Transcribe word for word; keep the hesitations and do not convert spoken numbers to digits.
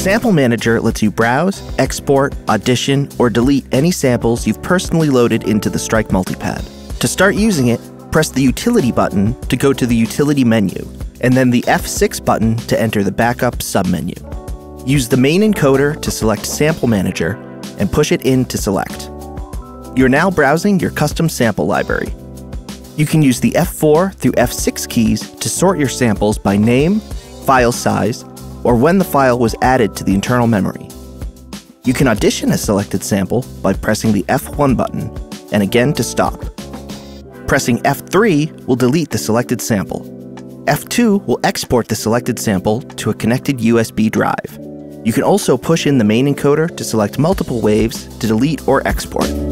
Sample Manager lets you browse, export, audition, or delete any samples you've personally loaded into the Strike Multipad. To start using it, press the Utility button to go to the Utility menu, and then the F six button to enter the Backup submenu. Use the main encoder to select Sample Manager and push it in to select. You're now browsing your custom sample library. You can use the F four through F six keys to sort your samples by name, file size, or when the file was added to the internal memory. You can audition a selected sample by pressing the F one button, and again to stop. Pressing F three will delete the selected sample. F two will export the selected sample to a connected U S B drive. You can also push in the main encoder to select multiple waves to delete or export.